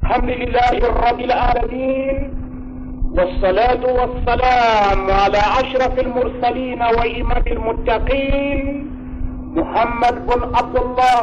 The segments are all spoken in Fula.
الحمد لله رب العالمين، والصلاة والسلام على أشرف المرسلين وإمام المتقين محمد بن عبد الله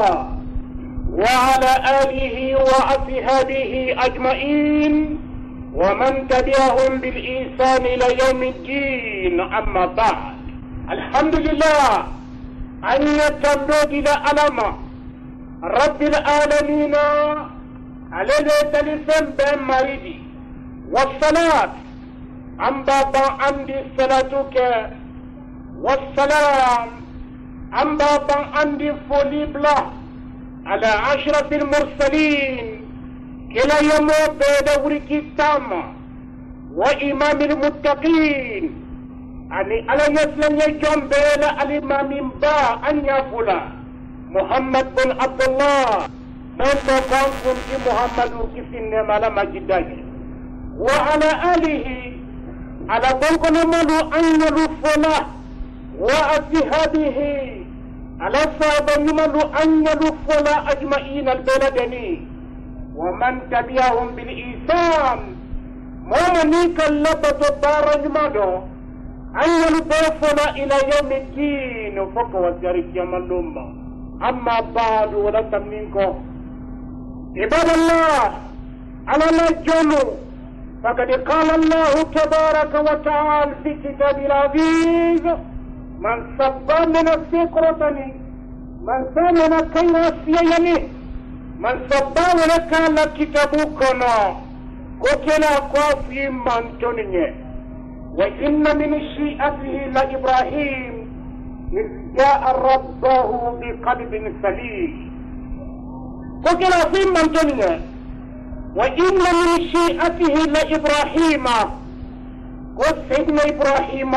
وعلى آله وأصحابه أجمعين ومن تبعهم بالإحسان إلى يوم الدين. أما بعد، الحمد لله أن يتمدد إلى ألم رب العالمين على تلفن بن مريدي، والصلاة عن بابا عندي صلاتك، والسلام عن بابا عندي فولي بلا على أشرف المرسلين كلا يوم بدورك التام وإمام المتقين أني على يسلم يجون بلا الإمام با أن يفلا محمد بن عبد الله من تقوم محمد كفين مالا مجدك وعلى آله على بلغنا ملو أن يلفنا وأصحابه على صعب ملو أن يلفنا أجمعين البلدني ومن تبعهم بالإحسان مؤمنيك اللبة بار جمادو أن يلفنا إلى يوم الدين فقوة وزارك يا ملوما. أما بعد ولا تمنينكم عباد الله على الجنو، فقد قال الله تبارك وتعالى في كتاب العزيز: من سب من السكرتني من سمن كير السيني من سب ولك لكتابكنا كتنا قافي من تنية. وإن من شيئته لإبراهيم إذ جاء ربه بقلب سليم كتنا في من تنية. وإن من شيئته لإبراهيم وسيدنا إبراهيم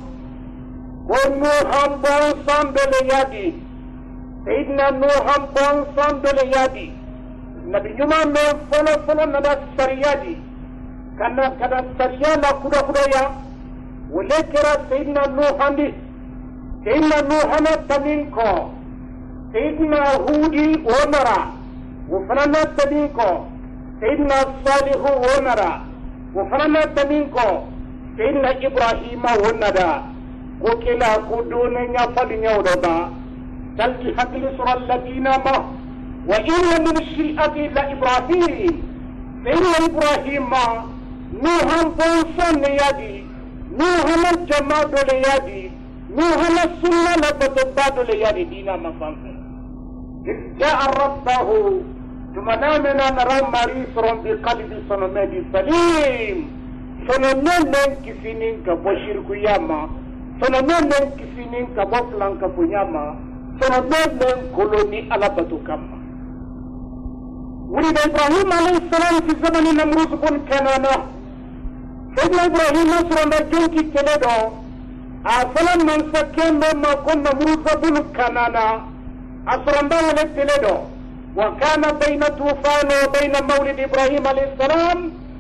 ونوحا بانسان بليادي سيدنا نوحا بانسان بليادي نبي جمع من فلا ندى السريادي كان السريانا كدا ولكرا سيدنا نوحا دي سيدنا نوحا تنينكو سيدنا هودي ونرا وفلنا تنينكو سيدنا صالح ونرا وفرنا تمينكو سيدنا إبراهيم وندا وكلا كدون يفعل يوضا تلقي حقل سر الذين ما. وإن من الشيئة لإبراهيم سيدنا إبراهيم نوحا بوصن يدي نوحا الجماد ليدي نوحا السنة لبتباد ليدي دينا مصنف إذ جاء ربه ثم نامنا نرى مريسرون بقلب سنمدي سليم سنمن كفينين كبشير كياما سنمن كفينين كبفلان كبنياما سنمن كولوني على بتوكاما. ولد إبراهيم عليه السلام في زمن نمروز بن كنانة. سيدنا إبراهيم نصر نجوكي كنادو أصلا من سكين مما كن نمروز بن كنانة أصلا دولة كنادو. وكان بين طوفان وبين مولد إبراهيم عليه السلام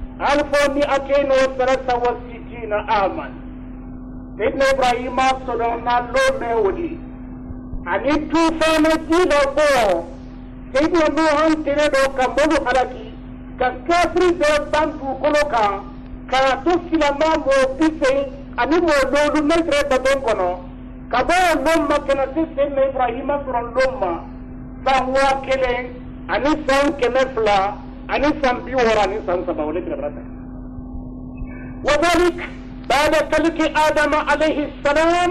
1263 عاما. سيدنا إبراهيم صدرنا لو مولي أني طوفان جيدا بو سيدنا نوحان تنادو كمولو حلقي ككافري زيبان بوكولوكا كاتوسي لما موبيسي أني مولولو نجري بدنكونو كبو لما كنسي سيدنا إبراهيم صدرنا لما سانوا كلين أني سان كنفلا أني سان بيورا أني سان سباولي كربرتا. وذلك بعد خلق آدم عليه السلام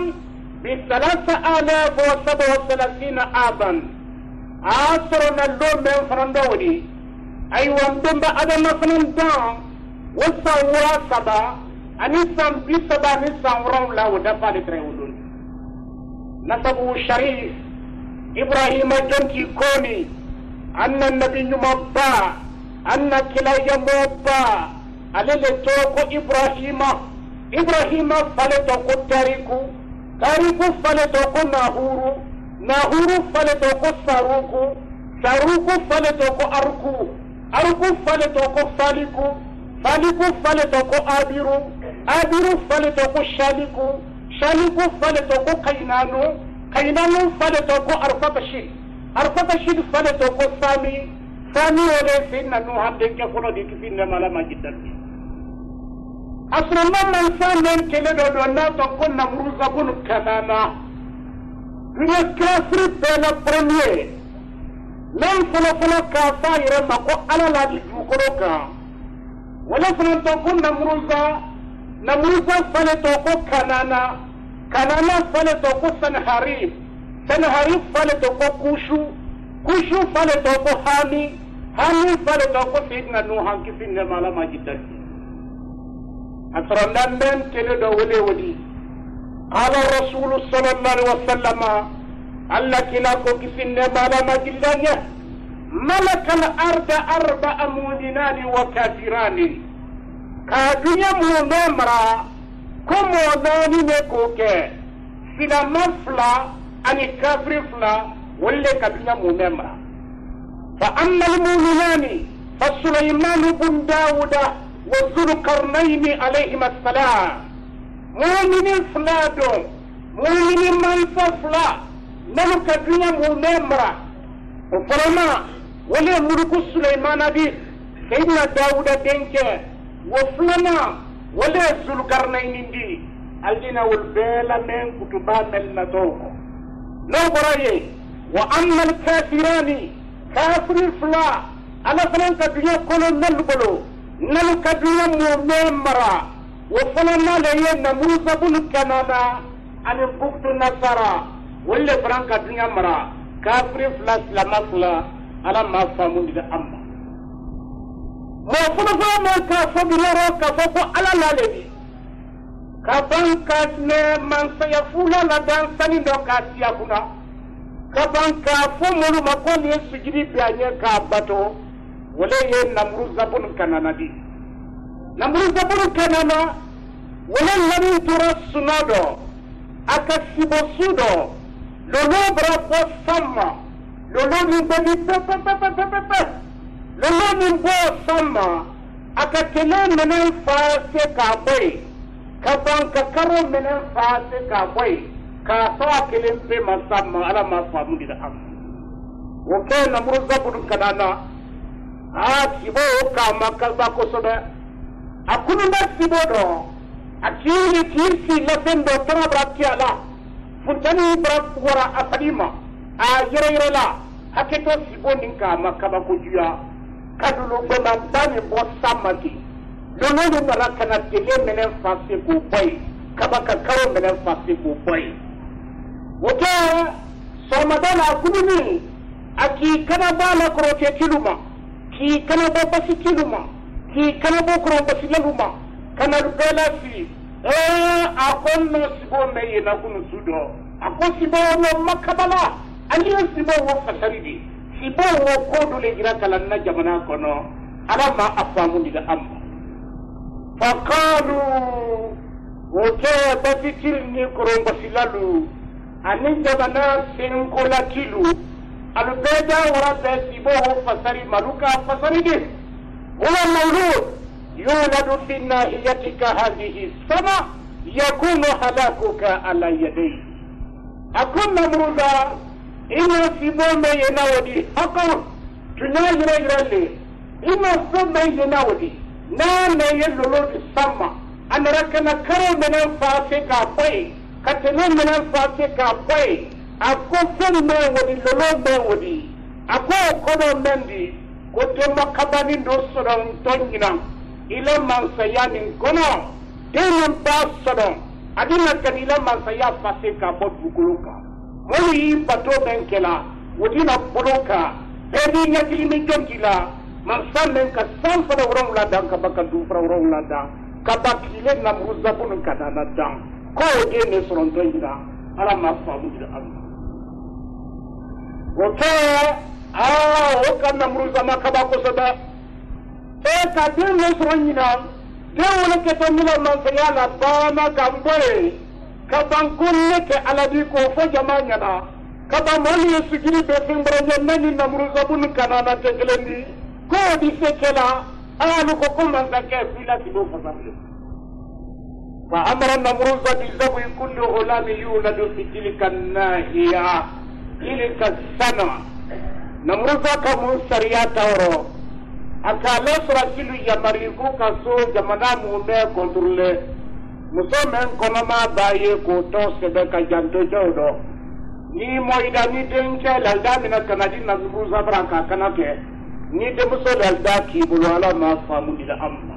ب3037 عاما. عاصرنا اللوم من فرندوري أي وندم بأدم فرندان وسوا سبا أني سان بسبا أني سان رملا ودفع لتريولون. نسبه الشريف إبراهيم جنتي كوني أن النبي مبا أن كلا يمبا على توكو إبراهيم فلتوكو تاريكو فلتوكو ناهور فلتوكو ساروكو فلتوكو أركو فلتوكو فالكو فلتوكو آبيرو فلتوكو شالكو فلتوكو قينانو فلتوكو أرفق الشيء فلتوكو ثاني ولا سيدنا نوح دينك فلو ديك سيدنا مالا ما جدا أصلا من سامن كله دونا تكون نمروز أبون كنانا هي كافر بلا برميه لن فلو كافا يرمى كو على لا يجوكروكا ولا فلو تكون نمروزا فلتوكو كنانا فلتوكو سنحريف فلتوكو كوشو فلتوكو هامي فلتوكو سيدنا نوح كفين مالا ما جدا أسرنا من تلد ولي قال الرسول صلى الله عليه وسلم الله كلاكو كفين مالا ما جدا ملك الأرض 4 مؤمنان وكافران كادويا مونمرا كمو ناني نكوكي سنا مفلا أني كافر فلا ولا كادويا مونمرا فأما المؤمنان فسليمان بن داود وذو القرنين عليهما السلام مؤمن فلا دون مؤمن من فلا نلو كادويا مونمرا وفرما ولا ملك سليمان دي سيدنا داود دينكي وفلنا ولا ذو القرنين دي الدين والبيلا من كتبا من نتوكو لو براي وأما الكافران كافر فلا على فلان كدنيا كله نلبلو نلو كدنيا مؤمرا وفلنا ليه نموذج بن كنانا عن بوكت النصارى ولا فلان كدنيا مرا كافر فلا سلام فلا على ما فهمون ده أما موفنا ما كافبيرو كافو على لالي كابان كاسنه من سيفولا لدان سني دو كاسيابونا كابان كافو مولو مكون يسجري بيانيه كاباتو ولا يه نمروز بن كنانا دي نمروز بن كنانا ولا لم ترى سنادو akasibo sudo lolo bravo sama lolo ni bani pepe lolo ni bo sama akakele menen fase ka boy kaban ka karo menen fase ka boy ka to akele pe masama ala ma famu di am woke na muruza budu kanana sibo ka makaza ko soda akunu ba sibo do akiri kirsi la fendo tara brakiala funtani brak wara afadima yere la haketo sibo ninka makaba ko juya kadulo goma bani bo samaki lolo mara kana tele menen fase ko boy kabaka karo menen fase ko boy wote somadana kununi aki kana bala kroke kiluma ki kana bo basi kiluma ki kana bo kro basi luma kana bela fi akon no sibo meye na kunu sudo akon sibo no makabala aliyo sibo wo fasaridi sibo wo kodu le gira kala na jamana kono alama afamu diga amma faqalu wote bafikir ni korongo silalu ani jamana senkola kilu alubeda wara be sibo wo fasari maluka fasaridi huwa mawlud يولد في ناحيتك هذه السنة يكون هلاكك على يديه أكون نمروذا إما سيبوما يناودي حقا تناجر يرالي إما سيبوما يناودي نانا يلولو السما أنا ركنا كرو من الفاسك أبوي كتنو من الفاسك أبوي أكو فن من ودي لولو من ودي أكو كونو من دي كتو مكباني دوسران تنجنا ila mansaya nin kono denen basodo adina kan ila mansaya fase ka bodu kuluka moli bato benkela wodina boloka bedi nyakili mi jonkila mansamen ka sanfara wrong la dan ka baka du fra wrong la dan ka bakile na muza bunun kana na dan ko dene soron tonjira ala ma famu dira Allah wote o kan na muza makaba ko sada ka den no soronyina de wala ke to mila man fa yala bana kamboy ka ban kunne ke aladi ko fo jamanya na ka ba mali sugiri be fimbra nyanni na muruza bun kanana tegelendi ko di sekela alu ko ko man ka ke fila ti do fasale fa amara namruza bi zabi kulli ghulam yulad fi tilka an-nahiya tilka sana namruza kamun sariya tawro akale suratilu yamariku kaso jamana mume kontrole muso men konoma baye ko to sebe ka janto jodo ni moida ni denke lalda mina kanadi namruza braka kanake ni de muso lalda ki bulu ala ma famu dila amma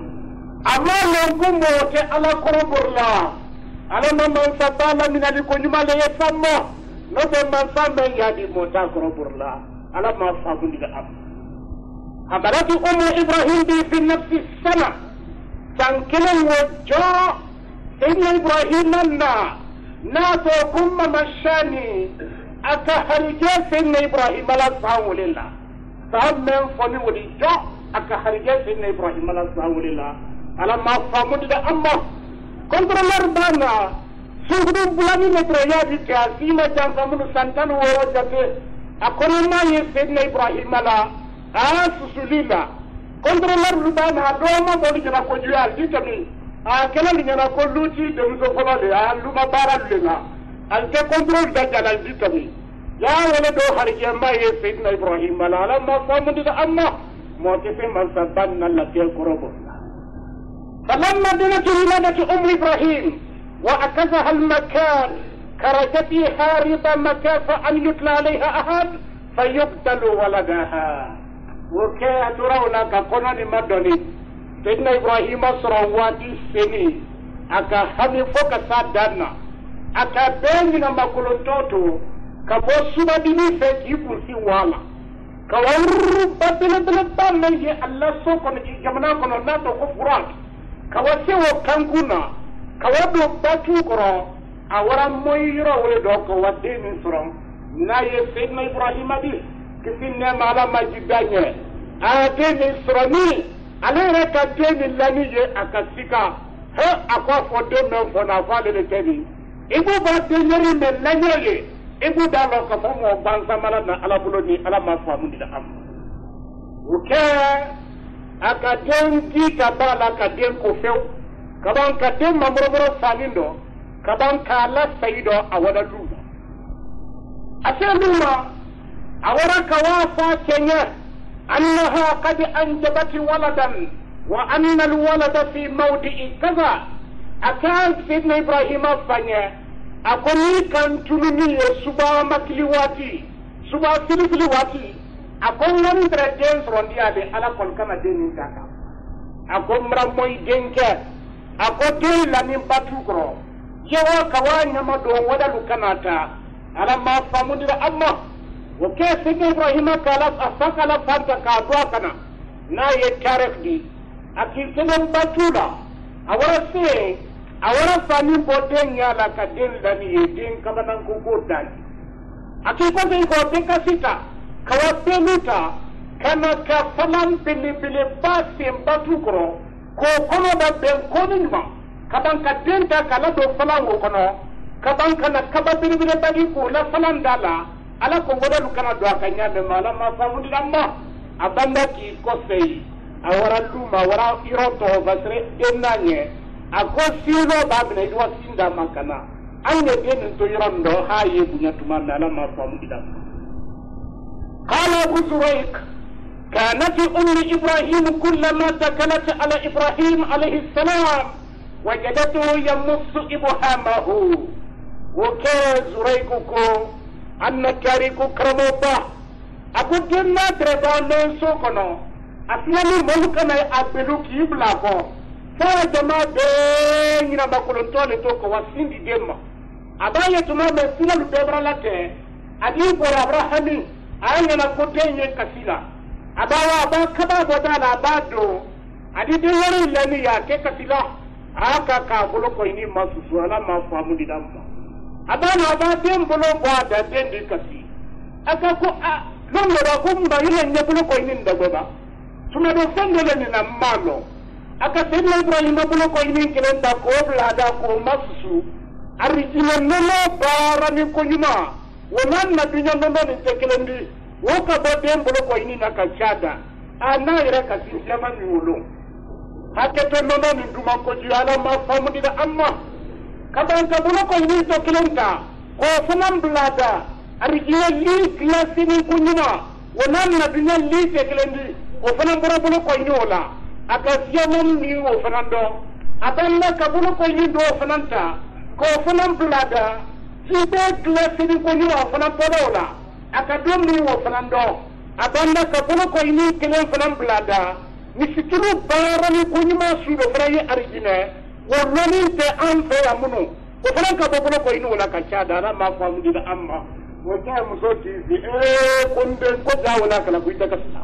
longumo te ala koroburla ala man sabala mina di ko nyuma le yefammo no be man fambe yadi mota koroburla ala ma famu dila amma حضرت إبراهيم دي في نفس السنة تنكلم وجاء سيدنا إبراهيم لنا ناتو كم مشاني أكهرجا سيدنا إبراهيم لا سعو لله فهم من فني ولجاء أكهرجا سيدنا إبراهيم لا سعو لله على ما فهمت ده أما كنت مربانا سيدنا بلاني نتريا دي كاسيما جانفمون سانتان ووجاته أكون ما سيدنا إبراهيم لا susulila contrôleur lubana doma boli jana ko jual ditami kala li jana ko luti de muso fala le luma baral le na alke contrôle da jalal ditami ya wala do harje mbaye sayyidina ibrahim ala ma famudu da amma mo te fe man sabanna la ke korobo falamma dinatu wiladatu ibrahim wa akazaha al makan karajat hariba makafa an yutla عليها ahad فيقتل ولدها وكي أتراونا كقناني مدني سيدنا إبراهيم سرواتي سني أكا همي فوق سادانا أكا بيننا مكولوتوتو كبو سوما ديني فيكي كورسي والا كوارو بابنا بلبانا يجي الله سوكو نجي جمنا كنو ناتو كفرات كواسيو كانكونا كوابلو باتو كرو أورا مويرا ولدو كواديني سرم نايه سيدنا إبراهيم دي كفين نعم على مجدانية دين إسراني على ركا دين اللانية أكاسيكا ها أكوا فودين من فنافال لتني إبو بادين يري من لانية إبو دالو كفوم وبانسا مالنا على بلوني على ما فهمون دي أم وكا أكا دين دي كبالا كدين كوفيو كبان كدين ممرمرو ساليندو كبان كالا سيدو أولا دولا أسألونا أورا كوافا كنيا أنها قد أنجبت ولدا وأن الولد في موضع كذا أكاد سيدنا إبراهيم فنيا أكوني كان تنمي سبا مكليواتي سبا سلسلواتي أكون وندر دين سرونديا دي على كل كما دين كاكا أكون مرموي دينك أكون دين لانين باتوكرو يوا كوانيا مدون ودلو كناتا على ما فهمون أما وكيف سيدنا إبراهيم كالاف أفاكالا فانتا كادواكنا نا يتارك دي أكيد سنن باتولا أورا سي أورا فانين بودين يالا كدين لاني يدين كمانان كوكور داني أكيد كوزي كوزي كاسيتا كوا بيلوتا كما كفلان بلي بلي باسي باتوكرو كوكونو دا بين كونينما كبان كدين تا كالا دو فلان وكونو كبان كنا كبابيري بلي بادي كولا فلان دالا ala ko godalu kana do akanya be mala ma famundi amma abanda ki kosei awara luma wara iroto basre enanye ako sino babne do sinda makana anye den to yorondo haye bunya tumana ala ma famundi amma qala abu zuraik كانت إبراهيم كلما دخلت على إبراهيم عليه السلام وجدته يمص إبهامه وكان زريككو أن كاريكو كرموبا أقول جنة دربان سوكنا أسلامي ملكنا أبلوك يبلاكو فجماعة بيننا بقولن تولي توكو وسندي ديما أبايا تما مسينا لبرا لاتي أدي بورا أبراهامي أنا كوتين كسيلا أباوا أبا كبا بدانا أبادو أدي ديوري لني يا كسيلا أكا كابلوكو إني ماسوسو أنا ما فهمو دي دامبا abana abatem bolo bwada dendi kasi akako lomo da kumba ile nyebulo ko inin dagoba tuna do fendele ni na malo aka sedna Ibrahim bolo ko inin kelenda ko blada ko masusu arijina nono bara ni ko nyuma wonan na dunya nono ni tekelendi woka bodem bolo ko inin akachada ana ira kasi sema ni ulo haketo nono ni duma ko jiala ma famu dida amma kabanka bulo ko ni to kilenta ko fanam blada arigina li klasini kunyuma wonan na dunya lite kelendi o fana bora bolo ko nyola akasiya mom ni o fana do abanda ka bolo ko ni do fana ta ko fana blada sibe klase ni ko ni o fana podola akadom ni o fana do abanda ka bolo ko ni kelen fana blada ni sikuru bara ni ko ni ma su do fana ye arigine wo loni te amfe amuno o fana ka bolo ko ni wala ka chada na ma fa mu dida amma wo ta mu so ti kunde ko jawala kala ku ita kasa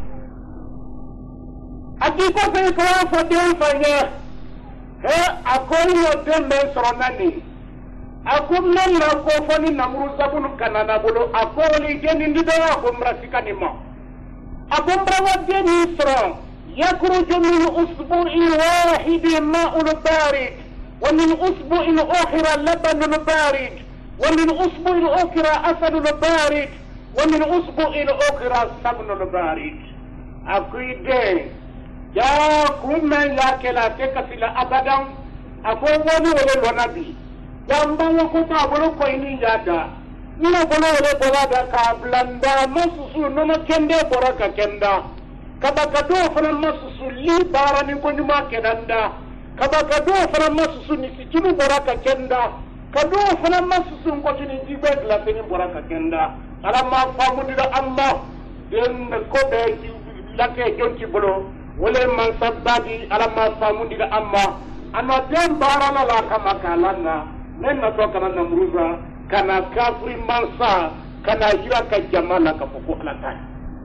ati ko fe ko fa de fanya he akoni yo de men soronani akum nan na ko foni namru zabunu kanana bolo akoli geni ndida ko mrasikani ma abumbra wadeni soro yakhruju min usbu'in wahidin ma'un barid wa min usbu'in ukhra labanun barid wa min usbu'in ukhra asadun barid wa min usbu'in ukhra sabnun barid akuide ya kumen ya kela tekasila abadan akowoni wole lonabi yamba wakuta bolo ko ini yada ina bolo wole bolada ka blanda masusu nono kende boraka kenda kabakado fana masusu li barani ko nyuma kedanda kabakado fana masusu ni sikinu boraka kenda kado fana masusu ko tini jibe la tini boraka kenda ala ma famudira amma den ko be lake jonti bolo wole man sabadi ala ma famudira amma ana den barana la kama kalana nenna to kana namruza kana kafri mansa kana hira ka jamala ka foko alata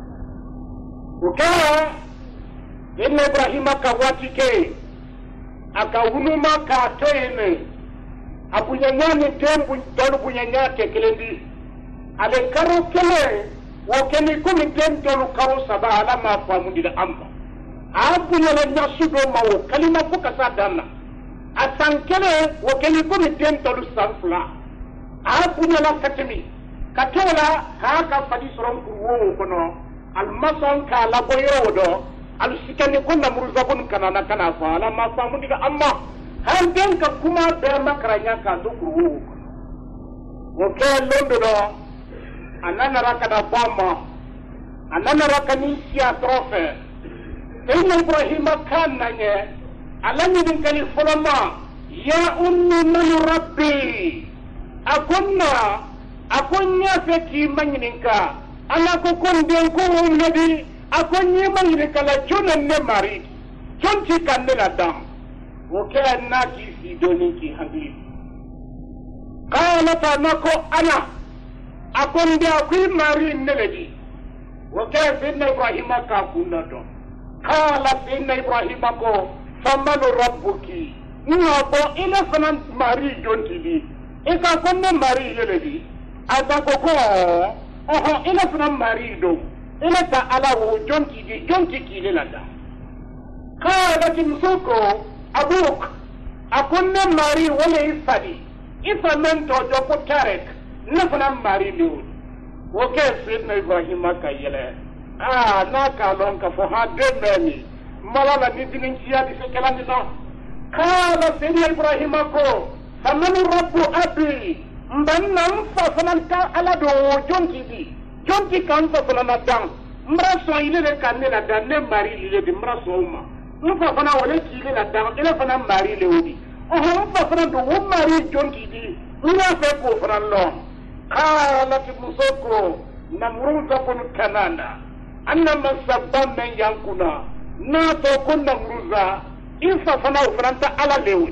ukawa inna ibrahima ka watike aka hunuma ka toyene abunyanyani tembu dolu bunyanyake kelendi ale karo kele wakeni kumi tentolu karo saba ala ma famundira amba abunyana nyasudo mawo kalima fuka sadana asankele wakeni kumi tentolu sanfla abunyana katemi katola haka fadi soron kuwo kono almason ka la boyo do alsikani kunna muruzabun kanana kana fa ala ma famundira amma hangen ka kuma be makaranya ka do kuwo woke londo do anana raka da bama anana raka ni sia trofe inna ibrahima kana nye alani din kali fulama ya ummi man rabbi akunnya feki manyininka ana ko konde ko umnadi akunnya manyininka la jonan ne mari jonti kanne la dam woke na ki si doni ki handi qala nako ana akon dia kui mari neledi waka binna ibrahima ka kunna do qala binna ibrahima ko famanu rabbuki ngabo ila fanan mari jonti di esa konne mari neledi ada ko ila fanan mari do ila ta ala wo jonti ki lelada qala timsuko abuk akonne mari wala ifadi ifaman to do ko tarek nafana mari liu woke sidna ibrahima kayele na ka lon ka fo ha demeni malala ni dinin ciya di sekelandi no kala sidna ibrahima ko famanu rabbu abi mbannam fa fananta ala do jonti kan fa fanana dang mraso ile le kan ne la dan ne mari ile di mraso ma nfa fana wala ki ile la dang ile fana mari le odi nfa fana do mari jonti di ina fe ko fana lo قالت مسوكو نمروز بن كنانا أنا من سبان من ينكونا ناتو كن نمروزا إنسا فناو فرانتا على ليوي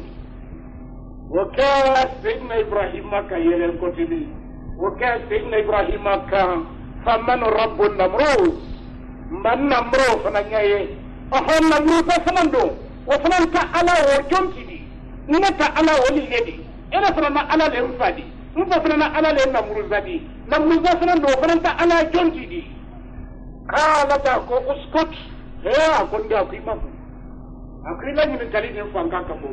وكان سيدنا إبراهيم كا يلي الكتبي وكان سيدنا إبراهيم كا فمن رب النمروز من نمروز فنانيا أهل نمروز فناندو وفنانتا على وجونتي دي نتا على ولي يدي إلا فنانا على ليوفادي mufafana ala le namruzadi namruzasana ndo fananta ala jontidi kala ta ko uskut he akonda kuimafu akila ni kali ni fanga kabo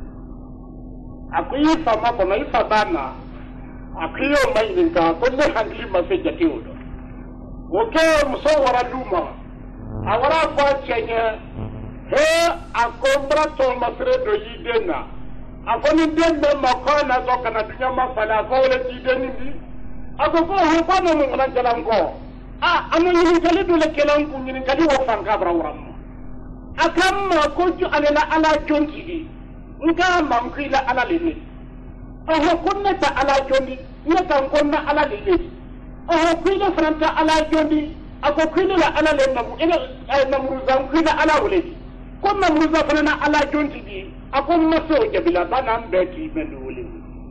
akuyi fama ko mai fabana akiyo mai ni ka ko ne hangli maseja tiudo woke musawara luma awara fa chenye he akombra to masre do yidena afoni dembe makona zokana dunya mafala ko le tideni ndi akoko ho kono mo na jalango ama ñiningali dole kelanku ñiningali wo fankabra wuramma akamma ko alela ala jontidi nga mankuila ala lene oho konneta ala jondi ñetan konna ala lene oho kuile franta ala jondi ako kuile la ala le namu ila namruza kuile ala woledi ko namruza fanana ala jontidi ako maso jabila banam beti menu wole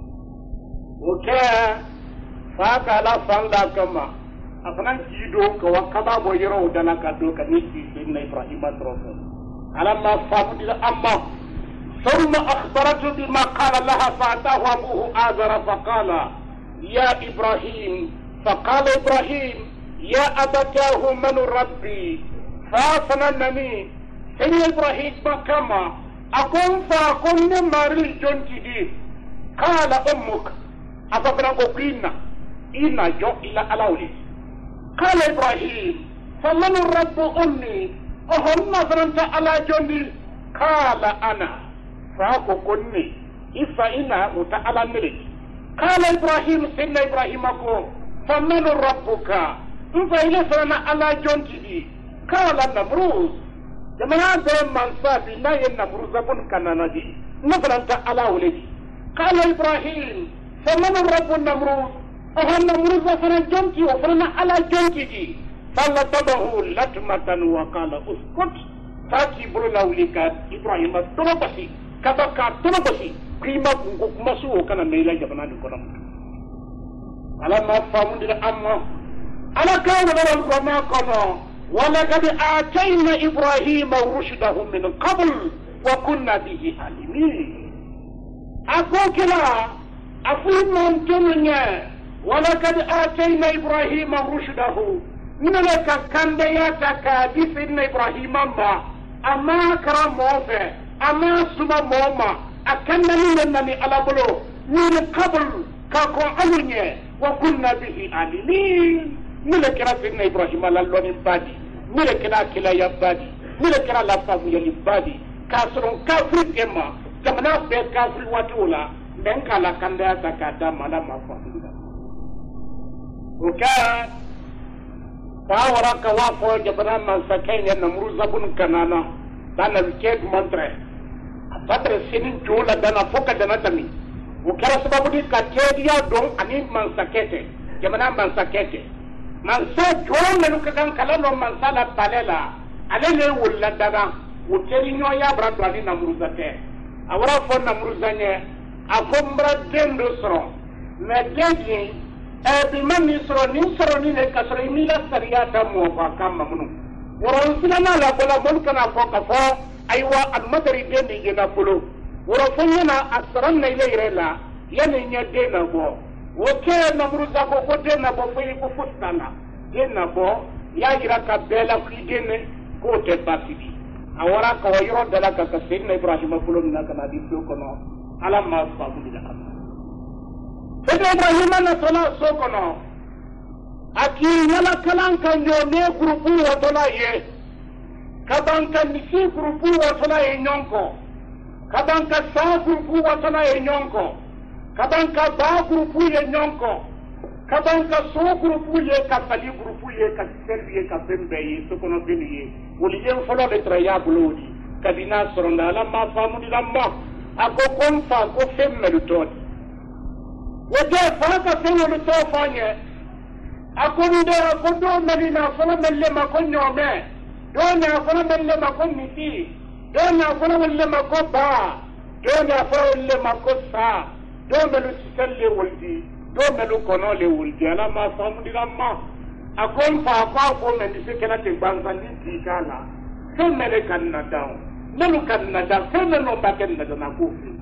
oke faka la fanga kama afana jido ko wakaba bo yoro dala ka do ka ni sidna ibrahima trofo alamma famu amma ثم أخبرته بما قال لها فأتاه أبوه آزر فقال يا إبراهيم فقال إبراهيم يا أبتاه من ربي فأفننني سيد إبراهيم بكما أكون فأكون ماري جنتي قال أمك أفبرنكو كينا إنا جو إلى ألاولي قال إبراهيم فمن رب أمي أهم فرنت على جندي قال أنا فاكو كني إفا متعالى ملك قال إبراهيم سيدنا إبراهيم أكو فمن ربك إفا إلا فرنا على جندي قال نمروز جمعنا بين منصابي لا ينمروز أبن كنانا دي نفرنت على ولدي قال إبراهيم فمن رب النمروز أهل نمروز فرنا جندي وفرنا على جندي فلطبه لطمة وقال اسكت فاتي برنا وليكات إبراهيم تنبسي كبكا تنبسي قيمة مسوه كان ميلا جبنا لكم على ما فهمون دي أما على كون لنا كنا ولقد آتينا إبراهيم رشده من قبل وكنا به عليمين أقول كلا أفهم من جمعنا ولقد آتينا إبراهيم رشده من لك كان دياتك دي سيدنا إبراهيم أما كرام موفى أما سما موما أكنا لننني على بلو من قبل كاكو أولي وكنا به عليمين ملك سيدنا إبراهيم لالون بادي ملك كلا يبادي ملك لفاف يلبادي كاسرون كافر إما جمنا بيت كافر واتولا بنك على كان دياتك دام على ما فهمنا وكان فاورا كوافو جبنا من سكين نمروز بن كنانا دانا الكيد منتري فترة سنين جولا دانا فوق دانا تمي وكرا سبب دي كاتيديا دون اني من سكيتي جبنا من سكيتي من سا جولا منو كان كلانو من سالا باليلا عليه ولا دانا وتري نيو يا برادو اني نمروزته اورا فو نمروزانيه افومبرا دندو سرو مدجي biman ni soro ni ne kasoro imila sariyata mo ba kama munu woron silana la bola mon kana fo ka fo aywa al madari de ni je na bolo woro fo nyana asran na ile irela yani nya de na bo woke na muruza ko de na bo fo ko futana de na bo ya ira ka bela ku de ne ko te basidi awara ka yoro dala ka sayyidina ibrahim bolo na kana di ko no ala ma fa bu dila Sede Ibrahim na tola sokono aki yala kalanka nyone grupu watola ye kabanka nisi grupu watola ye nyonko kabanka sa grupu watola ye nyonko kabanka ba grupu ye nyonko kabanka so grupu ye kasali grupu ye kaserbi ye kapembe ye sokono bini ye woli ye folo de traya bulodi kabina soronda ala ma famu di lamma ako konfa ko femmelu todi وجاء فاكا سيولو توفاني أكون دو ملينا فلا من لما كن يومي دونا فلا من لما كن نسي دونا فلا من لما كن با دونا فلا من لما كن سا دو ملو تسلي ولدي دو ملو كنولي ولدي أنا ما فهم دي لما أكون فاكا أكون من نسي كنا تنبانسا نسي كالا سمالي كان نداو ملو كان نداو سمالو باكن نداو نكوفي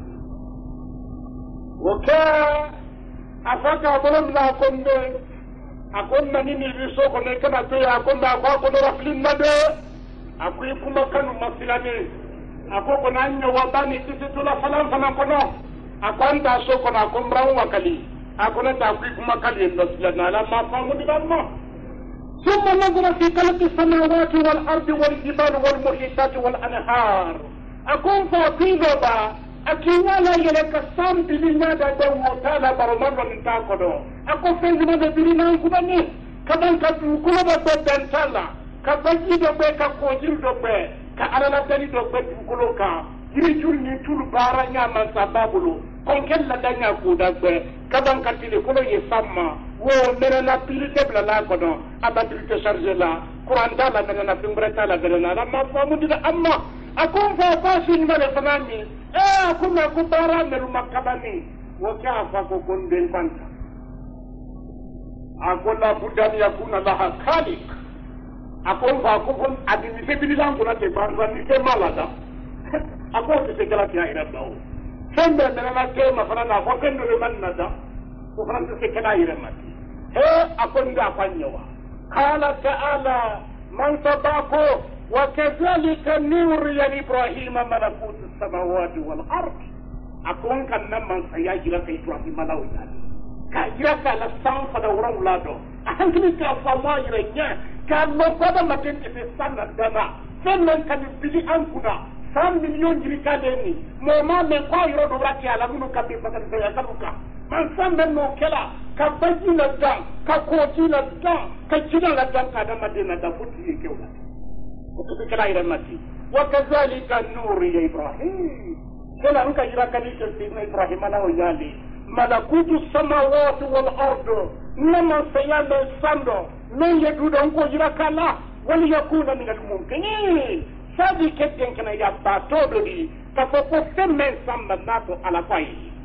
وكا afaka bolom la konde akonna nini riso ko ne kana to ya konda ko ko do raflin na de akui kuma kanu masilani akoko nanya wabani tisitu la falan falan kono akwanta so ko na kombra wakali akona ta akui kuma kali ndo silana la ma famu di bamma ثم نظر في خلق السماوات والارض والجبال والمحيطات والانهار اكون فاقيبا akiwala yele ka sambi ni nada da wotala baromarro ni takodo ako fenzi na birina kubani kaban ka du ko ba do dantala ka baji do be ka ko jil do be ka alala dali do be du ko ka yiri jul ni tul bara nya man sababulu kon kel la danya ko da be kaban ka tile ko ye samma wo mena na pilite bla la ko don abatri te charger la Quran da la mena na fimbreta la bela na ma famu dina amma akon fa fasin male fanani akuma ko bara melu makabani wo ka fa ko kon den kwanta akola budan yakuna laha khaliq akon fa ko kon adini te bilan ko na te banza ni te malada akon te kala ya ira bawo sembe mena na te ma fana na ko kendo le manna da ko fana te kala ira mati akon da kwanyawa qala ta'ala man tabaqo wa kadhalika nuri ibrahim malakut as-samawati wal ard akon kan nan man sayajira kai ibrahim malawita ka jira ka la san fa da wurin lado a hankali ka fa ma yira nya ka lo ko da matin ke sanna dana sannan ka bili an kuna 100 million jiri ka de ni mo ma me ko yiro do rati ala munu ka bi fakan ya kabuka man san ben no kela ka baji la dan ka ko ji la dan ka jira la dan ka da madina da futi ke wala ko to kala ira mati wa kadhalika nuri ya ibrahim kala an ka jira ka ni ke ibrahim ana o yali malakutu samawati wal ardu nama sayanda sando men yedu don ko jira kala wal yakuna min al mumkinin sabi keten kana ya batodo di ka foko femen samba nato ala kwai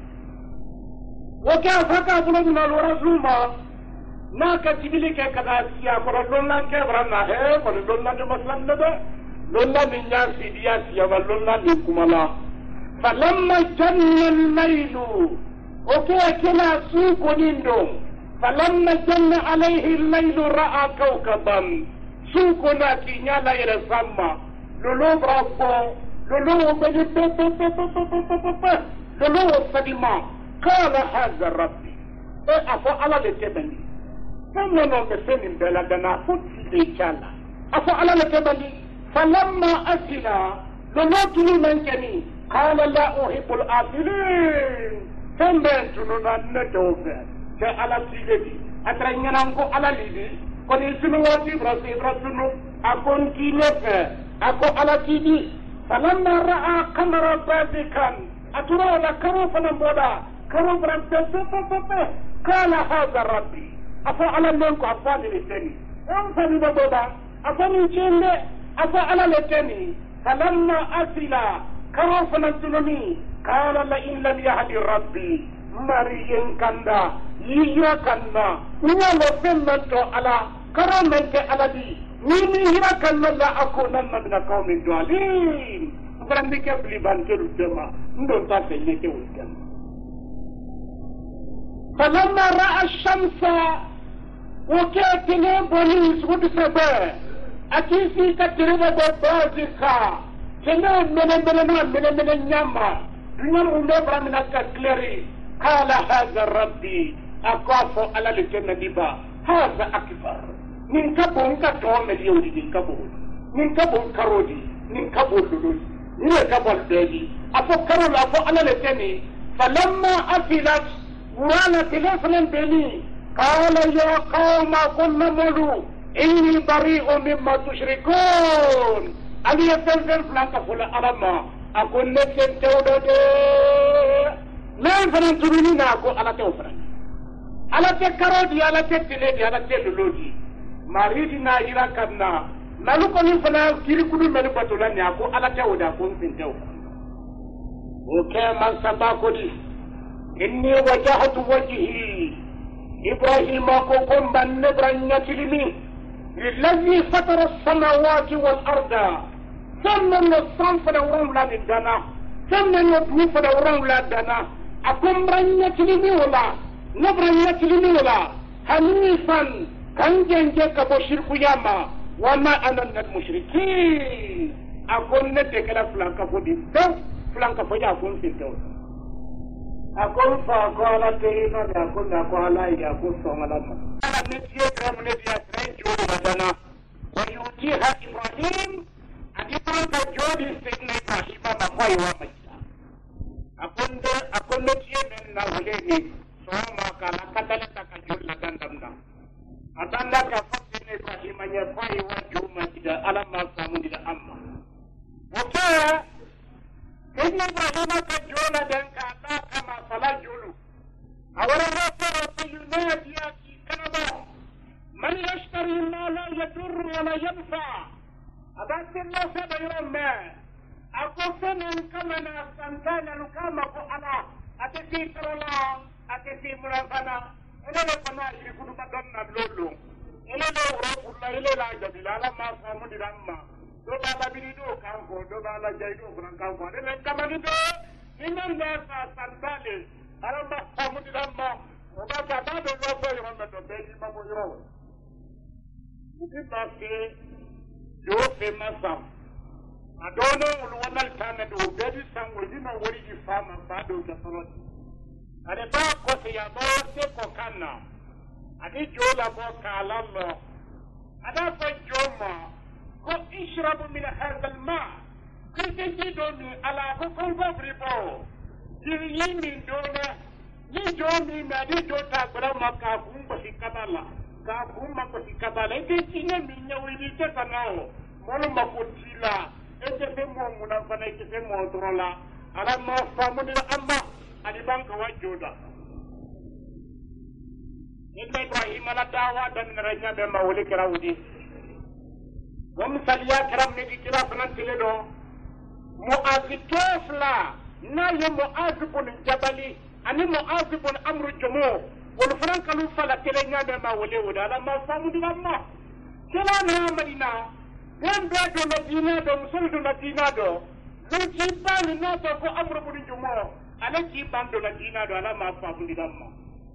waka faka bulo na razuma na ka tibili ke kada siya ko lonna ke brana he ko lonna de maslan de lonna min ya sidiya siya wal lonna ni kumala falamma janna al-laylu كلا سوق نندو فلما جن عليه الليل رأى كوكبا سوق ناكي نالا إلى السما لولو برافو لولو بجي لولو سليما قال هذا ربي أفو على لتبني فمن بسن بلدنا فتي ليشالا أفو على لتبني فلما أسنا لولو تلو من جني قال لا أحب الآفلين Semben tununa netofe ke ala tigedi atra nyanango ala lidi ko ni sunu wati brasunu akon kinefe ako ala tidi falamma ra'a qamara basikan atura la karo fana boda karo brante qala hadha rabbi afa ala non ko afani liteni on fani boda afani chende afa ala liteni falamma asila karo fana tununi قال لئن لم يهدي ربي مريم كندا يجا كندا ولو فمنتو على كرامنت على دي ميمي هنا كندا لا أكونن من القوم الضالين فرندك بلبان كرجما ندون تاسينك وجم فلما رأى الشمس وكاتني بوليس ودسبه أكيسي كتربة بازيكا كنا من نياما Dengan umur minaka kleri, kala haza Rabbi, akafu ala litena diba, haza akbar. Ninkabun katon meliodi ninkabun, ninkabun karodi, ninkabun lulu, ninkabun dedi. Afu karol afu ala liteni, falamma afilat, wana telefonen beni, kala ya qawma kunna mulu, inni bari'u mimma tushrikun. Ali yafel flanka fula alama. Aku neken tewdo de men fanan tubini na ko ala tew fanan ala te karodi ala te tiledi ala te lulodi maridi na ira kanna nalu ko ni fana kiri kudu mel batola ni ko ala tew da ko fin tew o ke man saba ko di inni wajhatu wajhi ibrahim ko kon ban ne branya tilimi lillazi fatara as-samawati wal arda Semmen no san fada wurin la dana semmen no ni fada wurin la dana akum branya tilimi wala no branya tilimi wala hanifan kan jenje ka bo shirku yama wa ma ana min al mushrikin akon ne te kala flanka fo di taw flanka fo ja fon fin taw akon fa ko ala te no da ko na ko ala ya ko so ngala ma ana ne tie kam ne dia tren jo dana wa yutiha ibrahim Adipun kajodi sini kasima bakwai wa maja. Akunde tiye men na huleni. So maka la katale takajul la gandamda. Atanda ka سيدنا إبراهيم كجولا دنكا لا كما فلا جولو أولا رسول ينادي في كندا من يشتري ما لا يضر ولا ينفع أبات الله سبحانه ما أقسم كما نستنتان كما قال أتسي كرولا أتسي مرافنا إلى لكنا يكون بدنا بلولو إلى لو رب الله إلى لا جدلا لما فهموا دراما do baba birido kanko do bala jaido kuran kanko de len kamani do innan da sa santale aramba famudi damma o ba ta do no ko yo na do be ma mo yo uti bakke do fe masam adono ulwanal tane do be di sango dino wori di fama ba do ta solot ade ba ko se ya bo se ko kanna ade jola bo kala lo ada fa joma اشربوا من هذا الماء كنت تجدوني على كل بابريبو يمين دونا يجوني ما يجوتا برا كاكوم بسي كبالا كاكوم ما بسي كبالا انت تينا من يويني تسناو مولو ما كنتيلا انت سمو منافنا انت سمو ترولا على ما فاموني أما على بانك وجودا إن إبراهيم على دعوة من رجنا بما ولي كراودي ومثاليا كرام نجي كلا فنانتلي دو معاذ توفلا ناي معاذ بن جبلي أني معاذ بن أمر الجموع والفران كانوا فلا تلينا بما ولي ودا لما فامو دي لما كلا نعملنا هم بيدو مدينة دو مسلدو مدينة دو لو جيبان ناتو كو أمر بن الجموع على جيبان دو مدينة دو لما فامو دي لما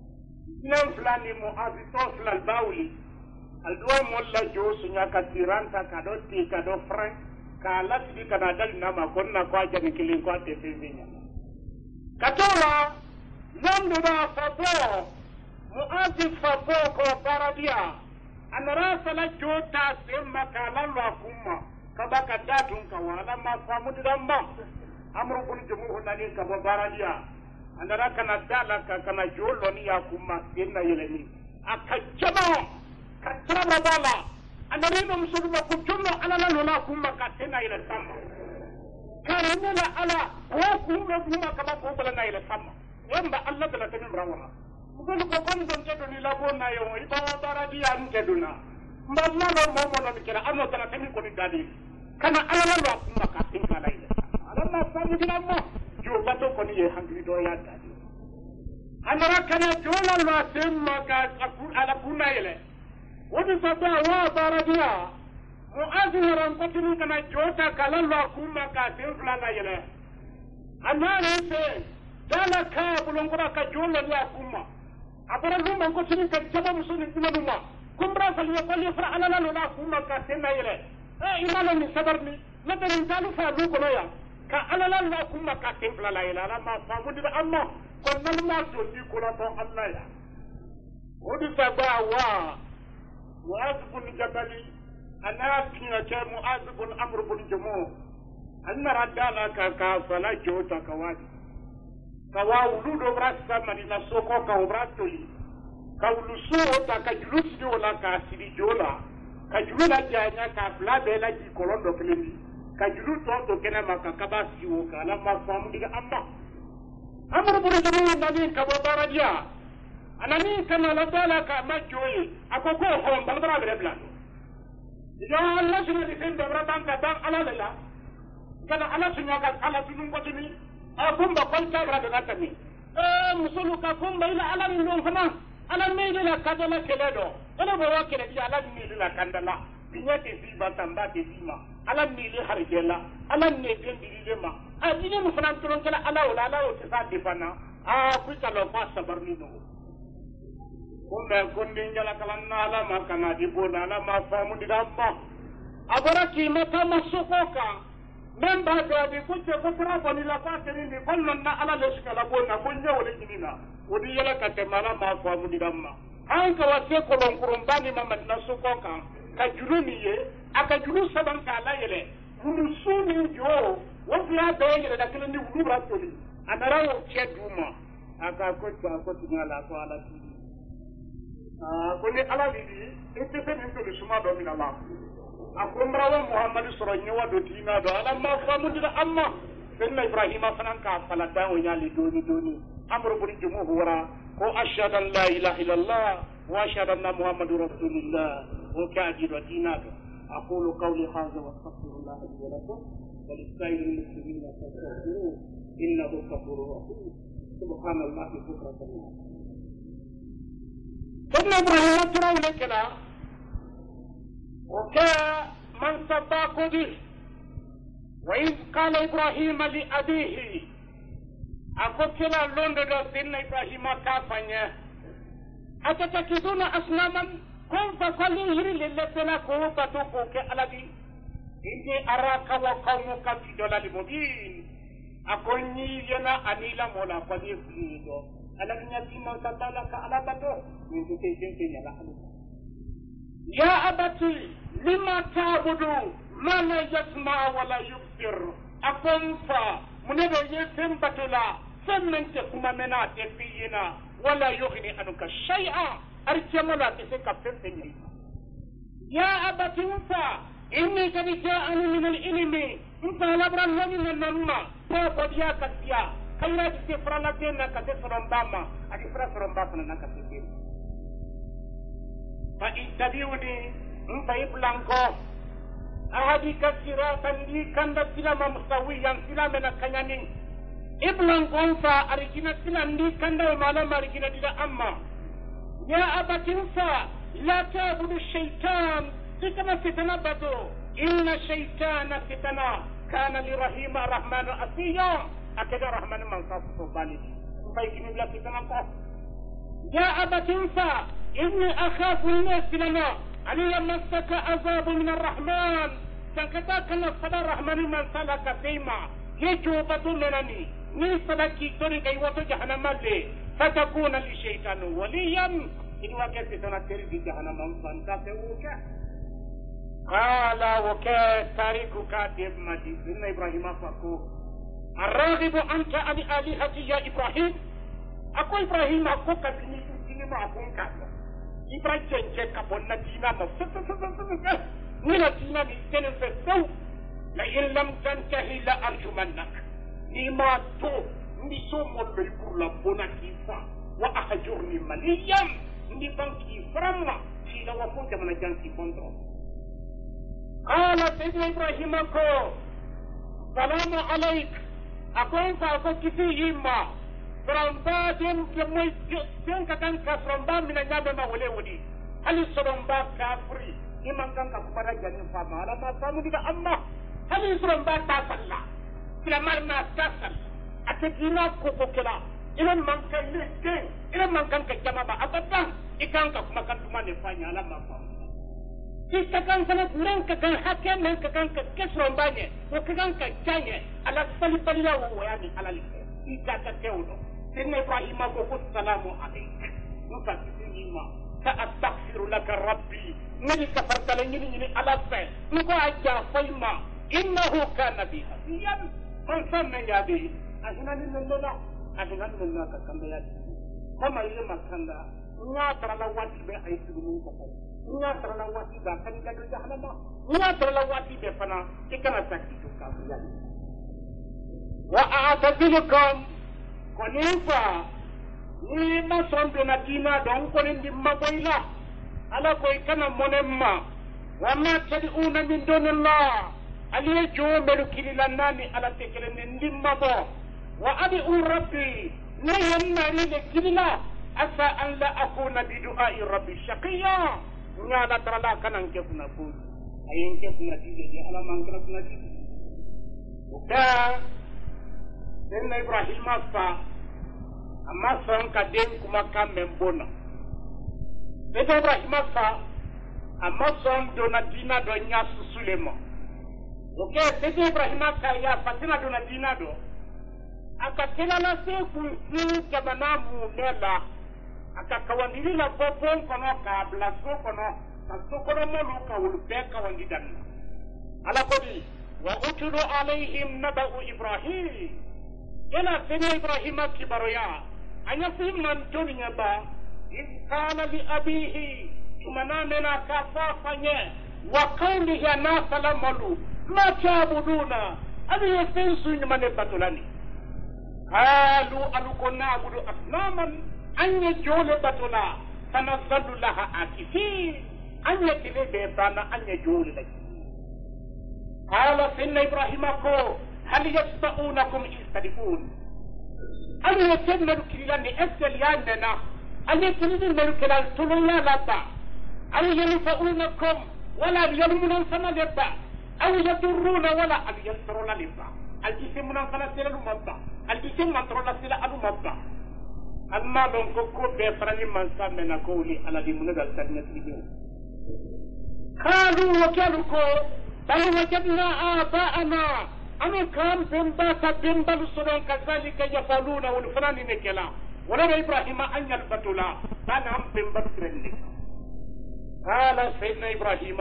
نفلاني معاذ توفلا الباولي alduwa molla jo sunya ka tiranta ka do ti ka do frank ka lati ka na dal na ma konna ko ajani kilin ko te finya katola namdo da fabo muazi fabo ko baradia anara sala jota semma ka lalla kuma ka baka datun ka wala ma famu damba amru kun jumu nani ka baradia anara kana dala ka kana jolo ni ya kuma senna yeleni akajaba katrama bala anarino musulma kutuno alala lola kuma katena ile sama karena la ala wa kuma kuma kama kubala na ile sama yamba Allah dala tamin rawana mugulu ko kon don jedo ni la bona yo ibawa baradi an jeduna mballa no momo no mikira anno dala tamin ko ni dadi kana alala lola kuma katena ile alama famu dinamma jo bato ko ni hangri do ya dadi anara kana jola lo semma ka ala kuna ile wani sabba wa baradia mu'aziran qatlu kana jota kalalla kuma ka tinfla la yele anare se dala ka bulon kura ka jolla ya kuma abara lumba ko tini ka jaba musuni kuma lumba kumbra fal ya fal yafra ala la kuma ka tinna yele imala ni sabarni nadarin dalu fa lu ko ya ka ala la kuma ka tinfla la yele ala ma fa mudi amma kon nan ma to di ko la to Allah ya wani sabba wa معاذ بن جبل أنا كنت معاذ بن أمر بن جموع أن ردانا كفلا جوتا كوادي كواولو براسا مدينة سوكو كوبراتولي كولسو كجلوس جولا كاسيري جولا كجلولا جانا كفلا بلا جي كولون دوكليني كجلو تو كنا مكا كباسي وكالا ما فامو ديغا أمر بن جموع نبي كبابارجيا anani kana la dala ka majoyi akoko hon balbara brebla ya Allah sunu di sen dabra tan ka tan ala la kana ala sunu ka ala sunu ko tini akumba kwalta bra da tani musulu ka kumba ila ala ni non fana ala me la kadala keledo ala bo wa kele ya ala ni la kandala binyate fi batamba te sima ala ni le harjela ala ni den dilema adine mu fana tolon kala ala wala ala o tsa difana ku kala fa sabarni no kumbe kundi njala kalanna ala makana dibona ala mafamu didamma abara kimata masukoka memba gadi kuche kutra boni la kwateni ni konnonna ala leshika la bona kunya wole jinina odi yala katemala mafamu didamma hanka wase kolon kurumbani mama nasukoka kajuluni ye akajulu saban kala yele mulusuni jo wofia beyele da keleni wulura toli anara wo cheduma akakota kotinyala ko ala tidi kuni ala lidi ite se min to suma do min Allah akumra wa Muhammad sallallahu alaihi wa do dina do ala ma famu dina amma سيدنا إبراهيم فنانكا فلدا ونيالي دوني أمر بني جمهورا وأشهد أن لا إله إلا الله وأشهد أن محمد رسول الله وكأجر دينك. أقول قولي هذا واستغفر الله لي ولكم ولسائر المسلمين فاستغفروه إنه غفور رحيم. سبحان الله بكرة سيدنا إبراهيم ترى لك لا وكمن صدق به. وإذ قال إبراهيم لأبيه أقول لندن سيدنا إبراهيم كافنيا أتتكذون أصناما كن فصليه للذين كوفتوا كالذي إني أراك وقومك في ضلال مبين. أقول ينا أنيلا مولا فليفيدو ألم يتم تبالك على بدو من تتجنتين على يا أبتي لما تعبدوا ما لا يسمع ولا يبصر. أقول منذ يسم بطلا سمن تكما منا تفينا ولا يغني عنك شيئا أرجم لا تسك فيني. يا أبتي إني قد جاءني من العلم انت لبرا من النمى فقد يا كتيا خيرات سفرنا كنا كتسرم باما أكفر سرم باسنا كتير. فإن تبيوني انت يبلانكو أهديك صراطا لي كان سلام مستويا سلام كنيانين إبلانكو فأرجينا سلام لي كان ومالا أرجينا دي أما. يا أبتي لا تعبد الشيطان فتنة فتنة بدو إن الشيطان فتنة كان لرحيم الرحمن أسيا أكد الرحمن من صاصه بالي فيكن بلا فتنة قف. يا أبتي إني أخاف الناس لنا أن يمسك عذاب من الرحمن سنكتا كان صدى الرحمن من سلك سيما يجوبة منني من سلكي دوري كيوة جهنم لي فتكون للشيطان وليا إن وكت فتنة تريد جهنم فانتسوك. قال وكا تاريخ كاتب مجيد إن إبراهيم فكو الراغب أنت عن آلهتي يا إبراهيم. أكو إبراهيم أكو كبني تني ما أكون كاتب إبراهيم جنجك أبونا دينا ما نينا دينا نيجن فسو لئن لم تنتهي لأرجمنك نيما تو نيسو مولي بولا بونا كيفا وأهجرني مليا نيبان كيفرما كيلا وفوت من جانكي فندرو. قال سيدنا إبراهيم أكو سلام عليك أكون فأكو كفيهما فرمبا دين كمي دين كتان كفرمبا من النام ما ولي ودي هل سرمبا كافري إمان كان كفرا جانين فاما على ما فامو دي أما هل سرمبا تاسلا كلا مرنا تاسل أتكينا كوكو كلا إلا من كان لكين إلا من كان كجماما أبدا إكان كفما كان تمان يفاني على ما فامو kita kan sangat mengkakan hakim mengkakan kesron banyak, mengkakan kacanya ala salipalilah wayani ala lihat. Kita kacauno. Sini Ibrahim aku salamu alaik. Muka sini ma. Sa'astaghfirulaka Rabbi. Nini kafartalan ini ala say. Muka aja fayma. Innahu kana biha. Iyan. Mansan menjadi. Ahinan nilala. Ahinan nilala kakandayat. Kama iya makanda. Nga terlawati be aitu mungkapan. Nga terlawati bahkan kita jahannam. Nga terlawati defana ikana sakti kafir. Wa a'tazilukum konifa ni masondo na dina don konin dimma boyla ala koy kana monemma wa ma tad'una min dunillah aliye jomelu kililanani ala tekelende dimma bo wa ad'u rabbi ne yannari le kilila asa an la akuna bi du'a'i rabbi shaqiya ngala tarala kanan kefuna ko ayen kefuna dide ala man kana dide uka Sena Ibrahim asa amma son ka den kuma kan membona Sena Ibrahim asa amma son dona dina do nya susulema oke Sena Ibrahim asa ya fatina dona dina do akakela na se kunsi kabana mu nela akakawandiri la popon kono ka blaso kono kasokoro mo luka ulbeka wandidan ala kodi wa utulu alaihim naba'u Ibrahim Kena Sena Ibrahim kibaroya anya man joninya ba in kana li abihi tumana mena kafafanye wa qawlihi na salamalu ma ta'buduna أبي يسنسو من بطلاني قالوا ألوكو نعبد أصناما أن يجول بطلا فنظل لها آكفين أن يتلي بيبانا أن يجول لك قال سيدنا إبراهيم هل يسمعونكم إذ تدعون أن يسمع الكلام أسل ياننا أن يتلي الكلام تلويا لبا أن ينفعونكم ولا يلمون سنة لبا أو يضرون ولا أن ينصرون لبا الجسم من فلسطين المبا الجسم من فلسطين المبا أما لون كوكو بفرني من سامنا كولي على دي من السنة تيجي قالوا وكانوا بل وجدنا آباءنا أنا كان بمبا لسنون كذلك يفعلون والفران نكلا ولما إبراهيم أن يلبتلا أنا هم بمبا سرني قال سيدنا إبراهيم